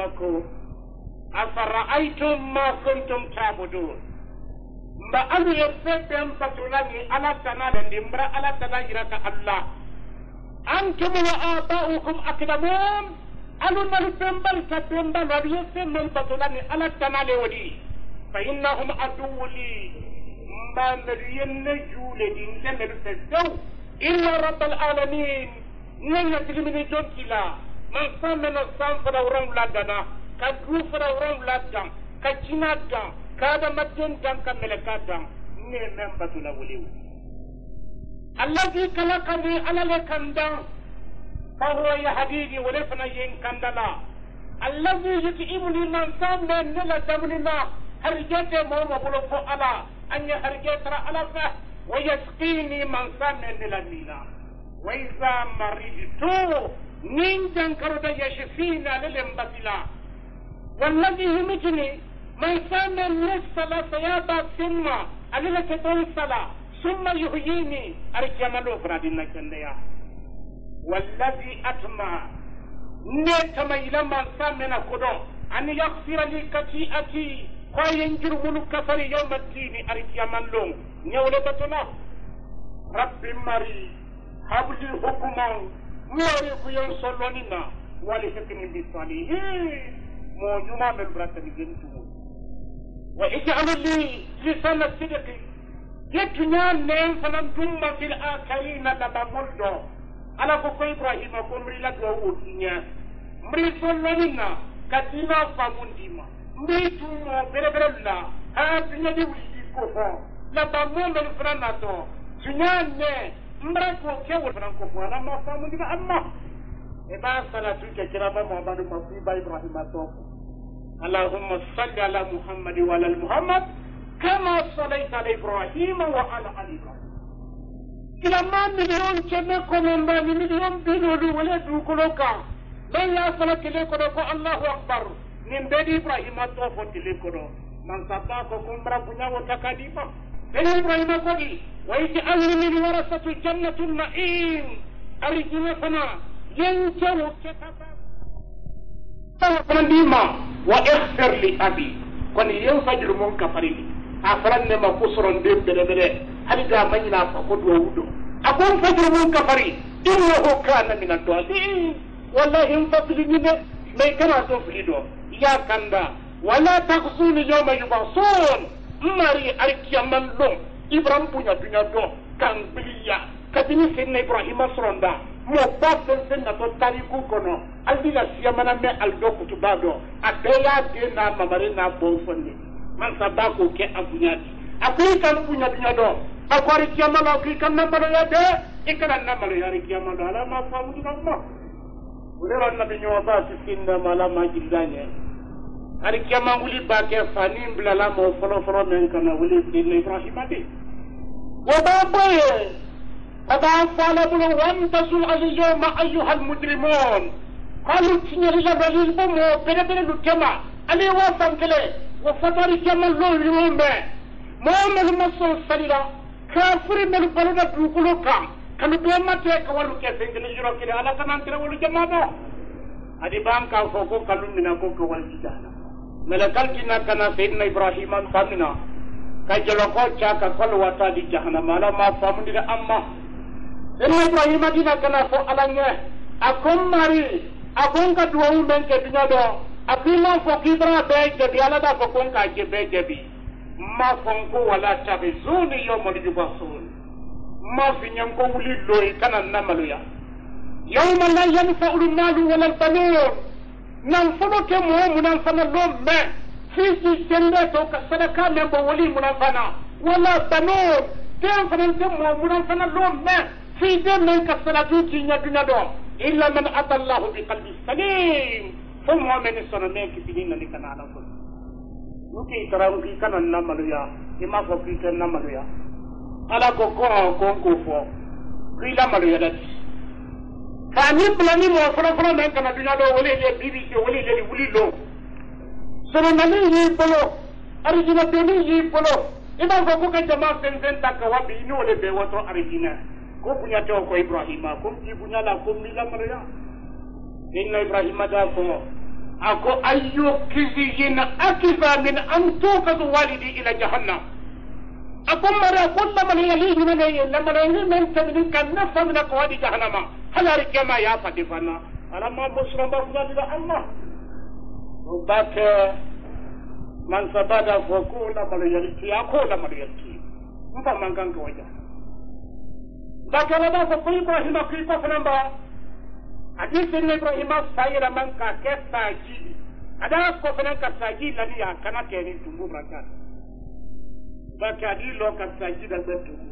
أفرأيتم ما كنتم تعبدون ما أنو يسبب بطلاني على سنة لنمرا على سنة يراك الله أنتم وآباؤكم أقدمون أنو نلبنبال تبنبال ويسبب بطلاني على سنة لودي فإنهم عدو لي ما نرين جولدي نمر فالسو إلا رب العالمين نيتي من جنسلا من سامنا سانفر ورم لدنا كدرو فرورم لدن كجنا دن كذا مدين دن كملكا دن نعم بطلا وليو الذي خلقني على لكندن فهو يهديني ولفنا ينكندلا الذي يطعمني من سامنا نلا دمنا هرجت موما بلوكو على أن هرجت على فه ويسقيني من سامنا نلا نينا وإذا مرضت نينجن كردا يشفينا للمبتلا والذي يمتني من سامنا نسلا سيابا ثم أليلا كتون سلا ثم يحييني أرجمالو فرادنا كنديا والذي أتمع نتما إلى من سامنا كدو أن يغفر لي كتيئتي وينجر من كفر يوم الدين أرجمالو نيولي بطنا رب مري habli hukuman mwari kuyon solonina wali hekini bisalihin mo nyuma mel brata ni gentu wa ij'al li lisan sidqi yetunya nem fanan dumma fil akhirin la bamuldo ala ko Ibrahim ko mri la do wotinya mri solonina katina famundima mri tumo bere la ha tunya di wi ko fo la bamuldo frana to tunya ne mbrako kewo franco fona ma famu diga amma e ba salatu ke kiraba muhammadu masiba ibrahim atoko allahumma salli ala muhammad wa ala muhammad kama sallaita ala ibrahim wa ala ali ibrahim kila man milion cheme ko memba milion bidu wala du koloka dan ya salatu le ko allahu akbar nim bedi ibrahim atoko tile ko man sabako kumbra punya wota kadiba beni ibrahim kodi ويجعل من ورثة جنة النعيم أرجونا ينجو كتابا وإغفر لأبي كون ينفجر من كفرني أفرن ما قصرا ديب دلبلي هل جاء مجنا فقد وودو أكون فجر من كفري إنه كان من الضالين والله ينفصل منه ما يكرا تنفيدو يا كندا ولا تخصون يوم يبصون مري أركيا من لهم Ibrahim punya dunia do kang belia katini sinna Ibrahim asronda mo basen sinna to tariku kono aldila siyamana me aldo kutubado abeya de na mamare na bonfonde man sabako ke abunyati akui kan punya dunia do akwari kiyamala akui kan nambalo ya de ikana nambalo ya kiyamala ala ma famu dinamma ulera nabi nyoba sinna mala majidanya ari kiyama wuli ba ke fani blala mo folo men kana wuli sinna Ibrahim ade وبابا أبا فالبنا وانتصوا اليوم أيها المجرمون قالوا تنير جبريل بمو بنا الجمع علي وفن كله وفتر جمع الله اليوم محمد مصر السليلة كافر من البلد بلوكا كانوا بيما تيك ولو كيسين كني جرو كده على كمان كده ولو جمع ده هذه بام كافوكو كلون مناكو كوال جدانا ملكال كنا كنا سيدنا إبراهيم سامنا kajoloko chaka kol wata di jahannam ala ma famu diga amma inna ibrahim dina kana fo alanya akom mari akon ka duwu men ke dinya do akima fo kibra be je bi ala da ko kon ka je be je bi ما فنكو ولا تغزوني يوم يبعثون ما في نيانكو ولي لوي كان نملويا يوم لا ينفع المال ولا البنون ننفلو كمو منفنا لوم ما في سنتو كسركا مبو ولي منفنا ولا بنون تنفنا كمو منفنا لوم ما في دم كسرتو تينيا دنيا دو إلا من أتى الله بقلب سليم ثم من السنين كفينا لكنا على كل nuki tarangi kana namaluya ima fo kite namaluya ala ko ko fo kila maluya dat kani plani mo fro men kana dunya do wole le bibi ke wole le wuli lo sono nani yi bolo arigina deni yi bolo ima fo ko ka jama sen takawa bi no le be woto arigina ko punya to ko Ibrahima ko ti punya la ko mila maluya inna Ibrahima da ko ako ayyu kiziyin akiza min an tuqad walidi ila jahannam akum mara kullu man yalihi min lamani min tabni kan nafsa min qawadi jahannam halari kama ya fatifana alamma busra bafda Allah ubaka man sabada fakula bal yalki akula mal yalki mpa manganga waja bakala da ko Ibrahim ko fanamba hadis Ibrahim sayra man ka kesaji ada ko fana ka saji lani ya kana keni tumbu brakat baka di lo ka saji da tumbu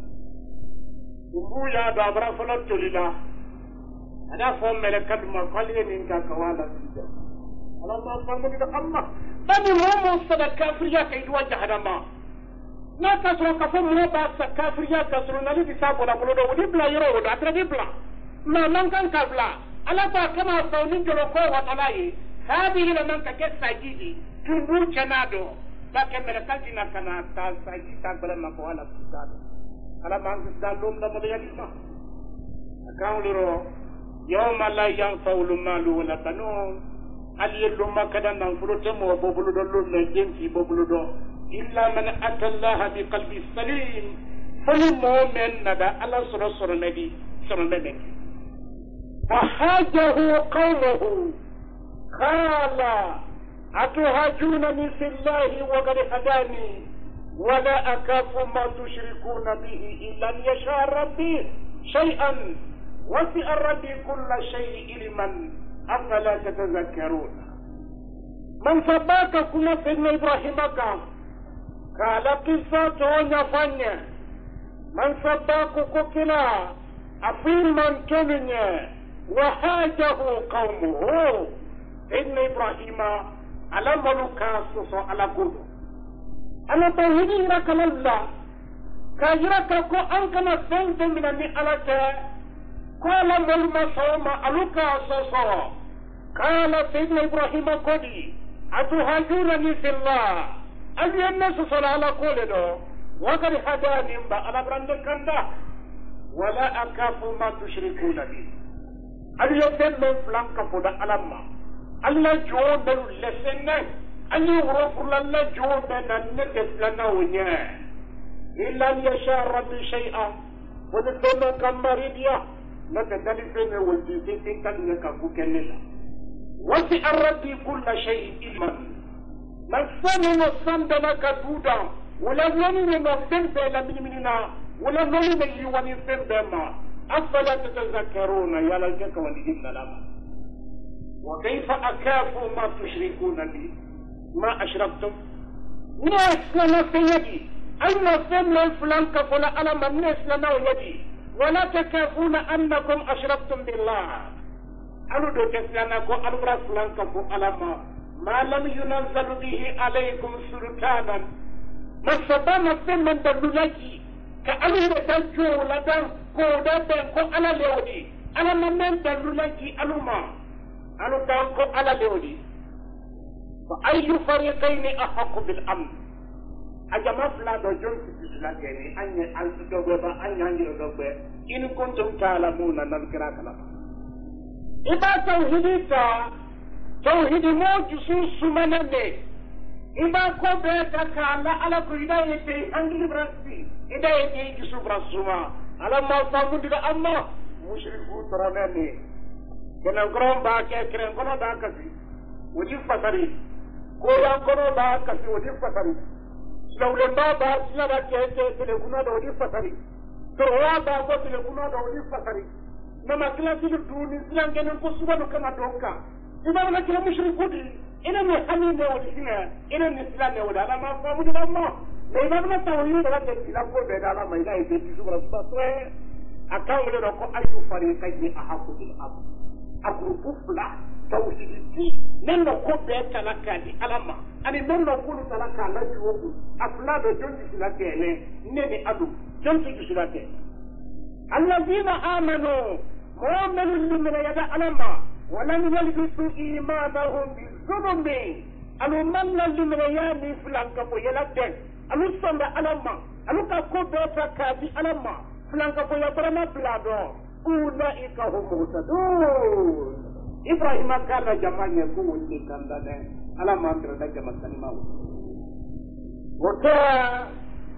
ya da abra fala tolila ada fo mele kadma qalli min ka kawala bida Allah farmo di Allah bani mo sadaka kafiriya kai duwa jahannama na ka so ka fo mo ba sa kafiriya ka so na li sa bola bolo do wodi bla yoro do atra di bla ما من كان قبلا ألا كما صونين جلوكو وطلعي هذه لمن كيس ساجيدي تنبو جنادو لكن من كالجنا كنا ساجي تقبل ما قوالا بسادو ألا ما أنت سالوم لما يجمع أكاولو يوم لا ينفع المال ولا بنون هل يلوم كذا ننفرتم وببلو لون جنسي ببلو إلا من أتى الله بقلب سليم فالمؤمن ندى على سر النبي سر النبي فحاجه قومه قال أتهاجونني في الله وقد هداني ولا أخاف ما تشركون به إلا أن يشاء ربي شيئا وسع ربي كل شيء علما أفلا تتذكرون من سباك كنا سيدنا إبراهيم قال قصة ونفني من سباك كنا أفين من كنني وحاجه قومه إن إبراهيم على ملوكا سوسو على قرد على توحيدي رك الله كاجرك كو أنكنا سنت من النعلة قال ملما صوم ألوكا سوسو قال سيدنا إبراهيم قدي أتهاجونني في الله أبي الناس صلى على قوله وقد هداني على برندكندا ولا أخاف ما تشركون به أبي يدل فلانك فدا ألما الله جود لسنة أن يغرف لنا جود ننكس لنا ونيا إلا أن يشاء ربي شيئا ونسونا كماريديا نتدلفين والجيزين تنك كوكنلا وسع ربي كل شيء علما نسني نسندنا كدودا ولا نوني نسن بلا مننا ولا نوني نيواني سن بما أفلا تتذكرون يا لجك ولدين لما وكيف أخاف ما تشركون به ما أشركتم ناس لنا سيدي أين سن الفلان كفلا أنا من ناس لنا يدي ولا تكافون أنكم أشركتم بالله أنا دو تسلنا كو أنبرا فلان كفو ألما ما لم ينزل به عليكم سلطانا ما سبانا سن من دلولاكي كأنه تجو لدن كودا بنكو على لودي أنا من دلولاكي ألما أنا بنكو على لودي فأي فريقين أحق بالأمن أجمع فلا دجون في الإسلام أن أنتدوبا أن ينجدوبا إن كنتم تعلمون نذكرا كلام إذا توحيدتا توحيد موجس سمنني إذا كبرت كالا على كيداية أنجل براسي إذا يجي سبراسوما على ما صابون دك أما مشركون ترانني كنا كرام باكي كنا كنا باكسي وجيب فتري كويا كنا باكسي وجيب فتري لو لما بعد سنة تلقونا دولي فتري تروا بعض تلقونا دولي فتري نما كلا تلقوني سلام كنن كسبان كما دوكا إذا أنا كلا مشركودي إنا نحمي نودي هنا إنا نسلام نودي أنا ما فهمت ما إذا أنا توهين ولا تسلام كل بدانا ما إذا يبتدي سورة سورة أكان ولا نكو أيو فريقين أحبوا الأب أقربوا فلا توحيدي نن نكو بيتلاكادي ألما أنا نن نكو تلاكا لا يوكو أفلا بجنس سلاكينه نني أدو جنس سلاكينه الذين آمنوا مؤمنوا لمن يدع ألما ولم يلبسوا إيمانهم بالظلم ألو من لمن يعني فلان كفو يلتن ألو صنع ألما ألو كفو بيتلاكادي ألما فلان كفو يبرنا بلادو أولئك هم مهتدون إبراهيم كان جمال يكون كان لنا على ما أنت جمال كلمة وكا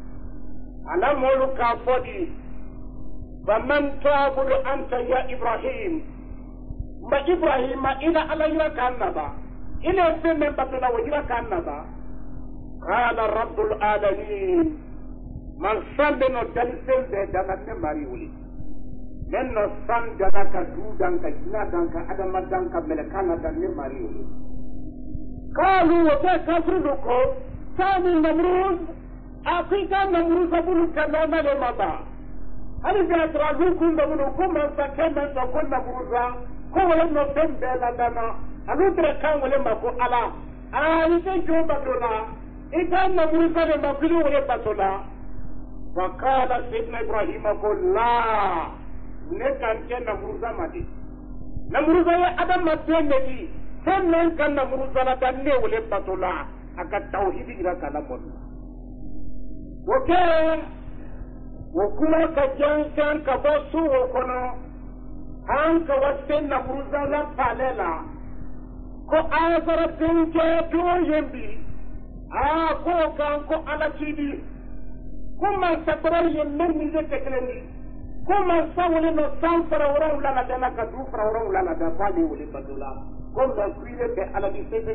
على مولك فدي فمن تعبد أنت يا إبراهيم ما إبراهيم إلى على كان نبا إلى سمن بطنا وجرا كان نبا قال رب العالمين من سمن دلسل دانا مريولي nenno san danaka dudanka jina danka adama danka melekana danne mariyo kalu wote kafrudu ko sani namruz akika namruz abulu kanama le maba hali jatra lukun dabulu kuma sakema so ko namruza ko wala no tembe la dana alutre kan wala mako ala ite jomba dola ita namruza le makulu wala batola wakala sidna ibrahim ko la ne kan ke namruza madi namruza ya adam matende sannan kan namruza la danne wala batola aka tauhidi gira kala mon woke wokuma ka jankan ka basu wokono han ka wasen namruza la palela ko azara tinke do yembi ko kan ko alachidi kuma sabra yemen ni de tekleni kuma sawle no sanfara wora la dana ka du fra wora la da fali wole badula comme kuile be ala di se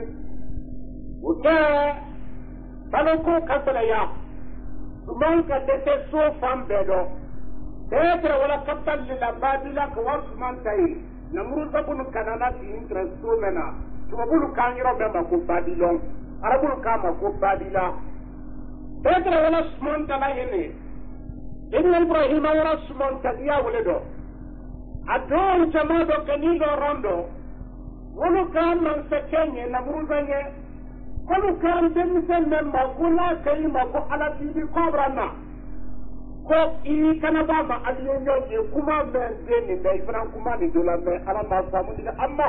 oke baloko kasala ya suman ka dete so fam bedo tetra wala katal la badila ko wasman tay namru tabun kanana ti intraso mena tubulu kaniro be ma ko badilon arabul kama ko badila tetra wala suman tala yene inna ibrahima wala suman tadiya waledo adon jamado kanido rondo wala kan man sekenye namru zanye kolu kan demisen men magula kai mago ala bibi kobrana ko I kana baba aliyo ye kuma men deni be fran kuma ni dola me ala ma famu ni amma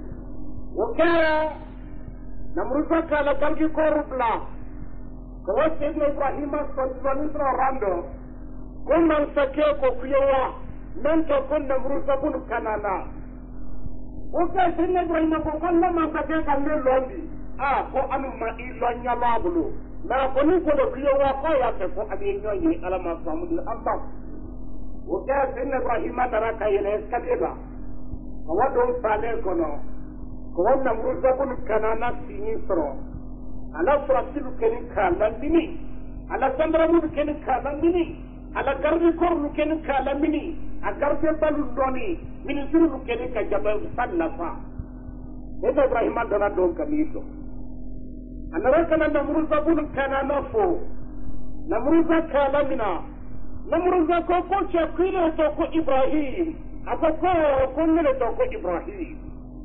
wakara namruza kala kalki korubla ko wase ibrahima sallallahu rando ko man sake ko kuyawa men to kon namruza bun kanana wakara sinne ibrahima ko kon man sake kan le londi ko anu ma ilonya babulu na ko ni ko do kiyo wa ko ya te ko abi nyoyi ala ma famu di amba o ka sinna ibrahima dara kayene skadeba ko wado pale kono ko wonna murza kun kanana sini soro ala frasilu ken kala dini ala sandra mu ken kala dini ala garbi kornu ken kala mini agarbe balu doni mini suru ken ka jabal sallafa ibrahima dara don kamito anaraka namruza bun kana nafo namruza kalamina namruza ko chakile to ko ibrahim atako kunle to ko ibrahim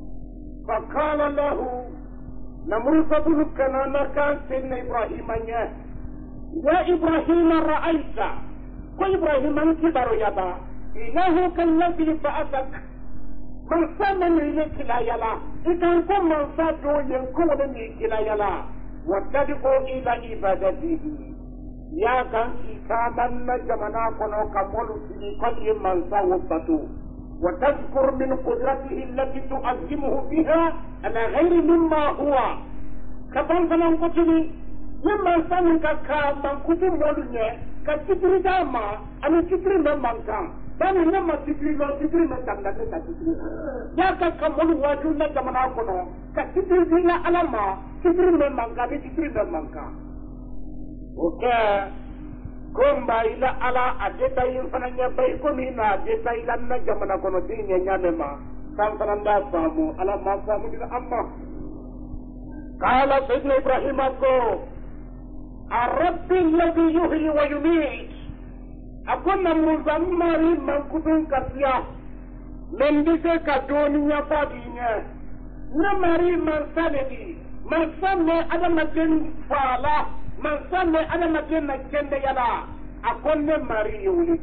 fakala lahu namruza bun kana nakan sin ibrahim anya ya ibrahim ra'aita ko ibrahim an kibaro yaba ilahu kalladhi fa'atak man sama ni kila yala ikan ko man sa do yen ko ni kila yala واتدعوا إلى عبادته يا كان كامن جمنا كنو كمول في قدر من صوبته وتذكر من قدرته التي تعظمه بها على غير مما هو كفان فنان كتني مما سنك كامن كتن مولنيا كتبري داما أنا تبري من منكا bani nama tikri me tanda ne ta tikri ya ka kamolu waju na jamana kono ka tikri dina alama tikri me manka ni tikri me manka oke komba ila ala adeta yin fananya bay ko mi na adeta ila na jamana kono tinya nyamema kan fananda famu ala ma famu dina amma qala sayyidina ibrahim ko arabbi alladhi yuhyi wa yumiit akonna muzamari man kutun kasiya men dise ka doniya fadinya na mari man sanedi man sanne adamaden fala man sanne adamaden na kende yala akonne mari yuli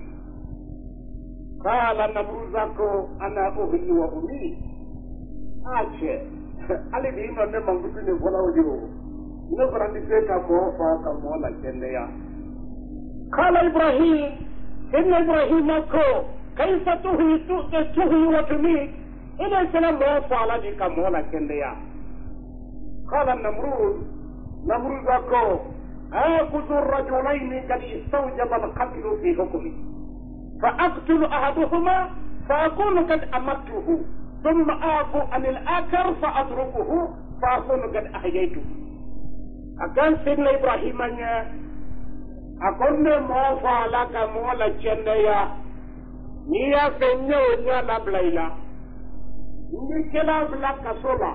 qala namruzako ana uhyi wa umiit ache ali bi no ne man kutun ne vola ojo ne farandi se ka ko fa ka mo la kende ya qala ibrahim inna ibrahim ko كيف تهي وتميت إلى سلام وفى على كمولا كنديا قال النمرود أكو آخذ الرجلين قد استوجب القتل في حكمي فأقتل أحدهما فأكون قد أمته ثم آخذ عن الآخر فأتركه فأكون قد أحييته أكان سيدنا إبراهيم أكون موفى على كمولا كنديا niya fenye onya la blaila ni kela bla kasola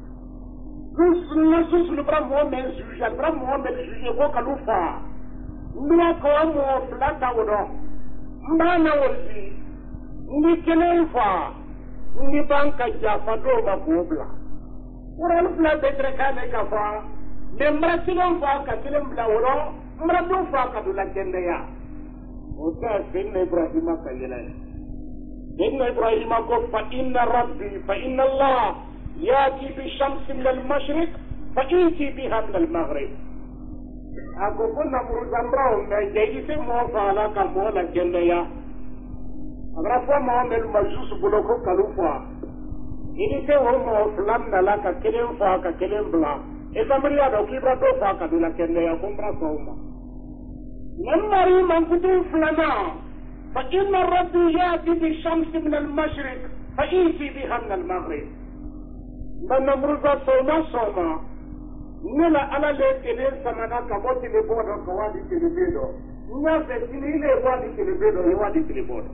sus bra mo men juge bra mo men juge ko kalufa ndwa ko mo flata wodo mbana wozi ni kele fa ni banka jafa do ma bobla ora fla betre kane ka fa de mbra silon fa ka silon bla wodo mbra do fa ka do la kende ya o ta sinna ibrahim ka yela إن إبراهيم قال فإن الله يأتي بالشمس من المشرق فإيتي بها من المغرب أقول كنا مرزمراهم من جيد موفى لك مولا جنيا أغرفوا موهم المجوس بلوكو كالوفا إذا سيهم موفلان لك كلم فاك كلم بلا إذا مريادو كيبرا دو فاك دولا جنيا كمبرا كوما نماري من كتو فلنا فإن ربي يأتي بالشمس من المشرق فإيتي بها من المغرب من نمرزا صوما نلا على لكنين سمنا كبوتي لبودا كوادي تلبيدو نافع تنيني وادي تلبيدو يوادي تلبيدو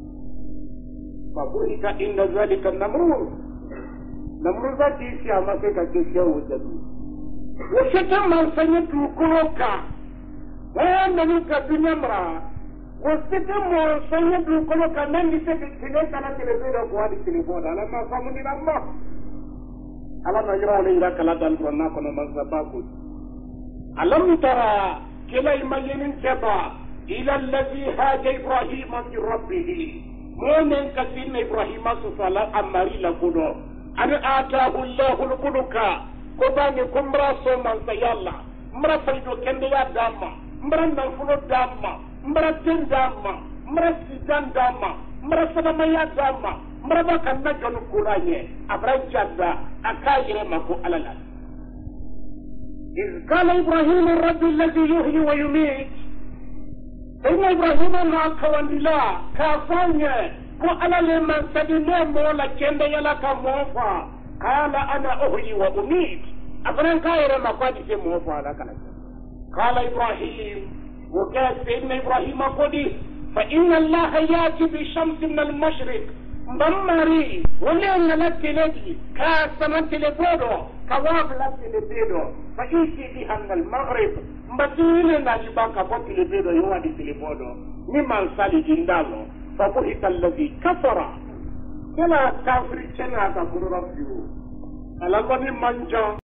فبوهك إن ذلك نمرزا تيسي أمسيكا تيسي وجدو وشتم من سنتو كروكا وانا نوكا بنمرا وستم سيد كل كمان يسبب سنة على تلفزيون قوادي تلفون على ما فهمني الله على ما يرى لي كلا دالبرنا كنا مزباكو ألم ترى كلا يمين كبا إلى الذي هاج إبراهيم من ربه مؤمن كثير إبراهيم صلى أمري لكنو أن آتاه الله الملك كباني كمرا سوما سيالا مرا فيدو كنديا داما مرا نفلو داما mbara ten dama mbara sidan dama mbara sadamaya dama mbara baka na jonu kuranye abra jadda akayire mako alala إذ قال إبراهيم الرب الذي يحيي ويميت إن إبراهيم ما كوان لا كافانيا وعلى لمن سدنا مولا كند يلا كموفا قال أنا أحيي وأميت أبرا كايره مako دي موفا لا قال إبراهيم وكان سيدنا إبراهيم قدي فإن الله يأتي بالشمس من المشرق مبمري ولين لك لدي كاسمان تلبودو كواب لك تلبودو فإيتي بها من المغرب مبتولنا لباك فوق تلبودو يوادي تلبودو ممن سالي جندالو فبهت الذي كفر كلا كافر كنا كفر ربيو ألا قد منجا